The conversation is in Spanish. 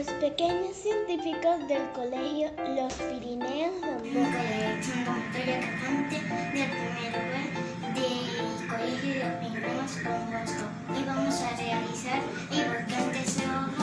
los pequeños científicos del colegio Los Pirineos de Andorra. Colección Montoya Cantante del primer B del colegio Los Pirineos con Bosco. Y vamos a realizar importantes obras